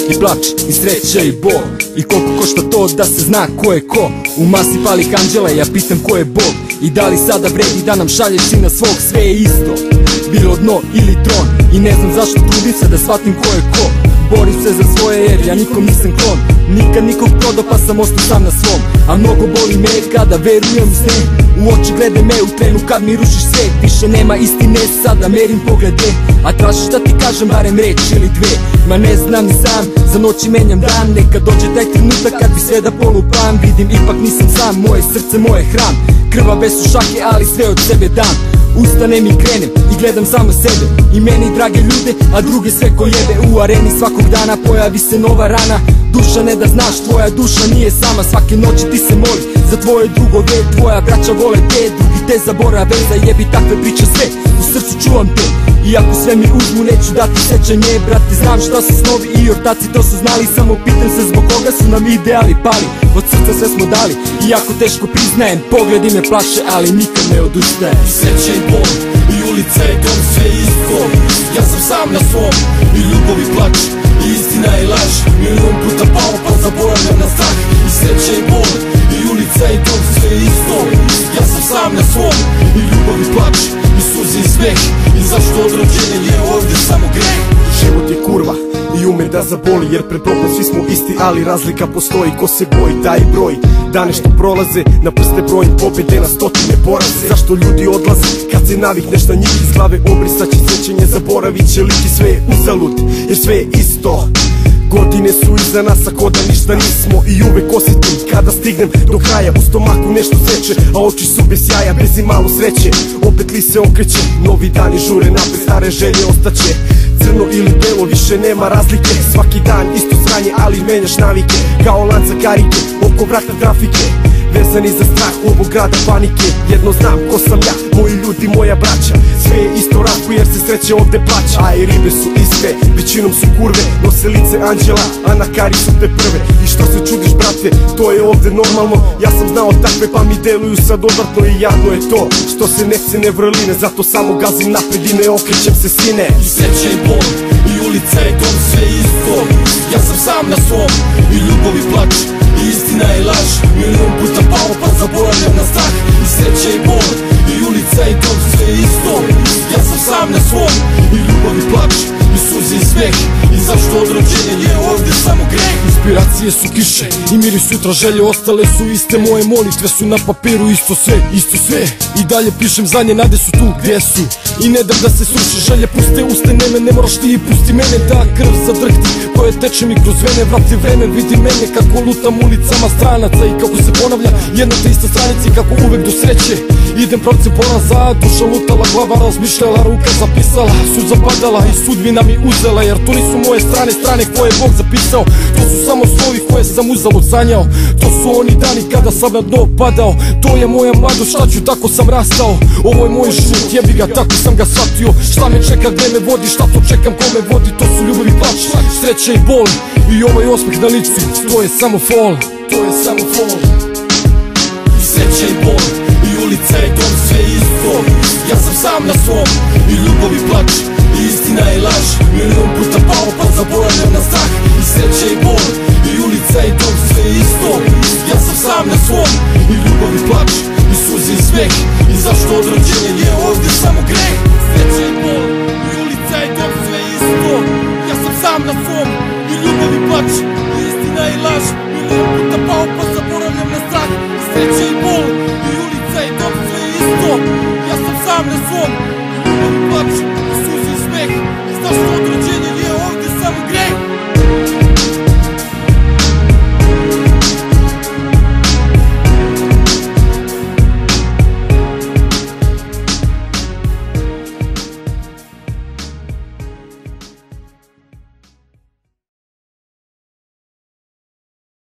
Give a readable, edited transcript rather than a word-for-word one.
i plač, i sreća i bol. I koliko košta to da se zna ko je ko. U masi palih anđela, ja pitam ko je Bog. I da li sada vredi da nam šalješ sina svog, sve je isto, bilo dno ili tron. I ne znam zašto trudim se da shvatim ko je ko. Borim se za svoje jer ja nikom nisam klon. Nikad nikog prodao pa sam ostao sam na svom. A mnogo boli me kada verujem u sne. U oči glede me u trenu kad mi rušiš sve. Više nema istine, sada merim poglede. A tražiš da ti kažem barem reč ili dve. Ma ne znam ni sam, za noći menjam dan. Neka dođe taj trenutak kad bi sve da polupam. Vidim ipak nisam sam, moje srce, moje hram. Krvave su šake, ali sve od sebe dam. Ustanem i krenem i gledam samo sebe i meni drage ljude, a druge sve ko jebe. U areni svakog dana pojavi se nova rana. Duša ne da znaš, tvoja duša nije sama. Svake noći ti se moli za tvoje drugove. Tvoja braća vole te, drugi te zaborave. Zajebi takve priče sve, u srcu čuvam te. I ako sve mi uzmu neću dati sećanje. Brate, znam šta su snovi i ortaci to su znali. Samo pitam se zbog koga su nam ideali pali. Od srca sve smo dali, iako teško priznajem. Pogledi me plaše, ali nikad ne odustaje. I sreća i bol, i ulica i dom, sve isto. Ja sam sam na svom, i ljubav i plać, i istina i laž. Milion puta pao pa zaboravljam na strah. I sreća i bol, i ulica i dom, sve isto. Ja sam sam na svom, i ljubav i plać, i suze i smeh. I zašto od rođenja je ovdje samo greh? Život je kurva i ume da zaboli, jer pred Bogom svi smo isti, ali razlika postoji. Ko se boji, taj broj. Dane što prolaze, na prste brojim pobjede, na stotine poraze. Zašto ljudi odlaze, kad se navikneš na njih? Iz glave obrisat će sećenje, zaboravit će lik i sve je uzalud, jer sve je isto. Godine su iza nas, ako da ništa nismo. I uvek osjetim kada stignem do kraja. U stomaku nešto seče, a oči su bez jaja, bez i malo sreće. Opet li se okreće, novi dani žure napred, stare želje ostaće. Crno ili belo, više nema razlike. Svaki dan isto sranje, ali menjaš navike. Kao lanca karike, oko vrata trafike. Vezani za strah ovog grada panike. Jedno znam ko sam ja, moji ljudi, moja braća. Sve je isto raku jer se sreće ovde plaća. A i ribe su iste, većinom su kurve. Nose lice anđela, a na kari su te prve. I što se čudiš brate, to je ovde normalno. Ja sam znao takve pa mi deluju sad odvrtno. I jadno je to, što se ne cene vrline. Zato samo gazim napred i ne okrećem se sine. I sreća i bol, i ulica i dom, sve isto. Ja sam sam na svom, i ljubav i plać, i istina i laž. Milion puta pao pa zaboravljam na strah. I sreća i bol, i ulica i dom, sve isto. Ja sam sam na svom, i ljubav i plać, i suze i smeh. I zašto od rođenja je ovdje samo greh? Inspiracije su kiše i miri sutra želje, ostale su iste. Moje molitve su na papiru, isto sve, isto sve. I dalje pišem zadnje nade su tu gdje su. I ne dam da se sruši, želje puste uste neme. Ne moraš ti i pusti mene da krv zadrhti koje teče mi kroz vene. Vrati vreme, vidi mene kako lutam ulicama stranaca. I kako se ponavlja jedna te ista stranica. I kako uvek do sreće idem pravcem ponazad. Duša lutala, glava razmišljala, ruka zapisala, suza padala i sudbina mi uzela. Jer to nisu moje strane, strane koje je Bog zapisao. To su samo slovi koje sam uzalud sanjao. To su oni dani kada sam na dno padao. To je moja mladost, šta ću, tako sam rastao. Ovo je moj život, jebi ga, tako sam ga shvatio. Šta me čeka, gde me vodi, šta to čekam, ko me vodi. To su ljubav i plać, sreća i bol. I ovaj osmeh na licu, to je samo fol. To je samo fol. I sreća i bol, i ulica i dom, sve isto. Ja sam sam na svom, i ljubav i plać, i istina i laž. Milion puta pao pa zaboravljam na strah. I sreća i bol, i ulica i dom, sve isto. Ja sam sam na svom, i ljubav i plać, i suze i smeh. I zašto od rođenja je ovdje samo greh? Sreća i bol, i ulica i dom, sve isto. Ja sam sam na svom, i ljubav i plać, i istina i laž. Milion puta pao pa zaboravljam na strah. I sreća i bol, i ulica i dom, sve isto. Ja sam sam na svom, i ljubav i plać.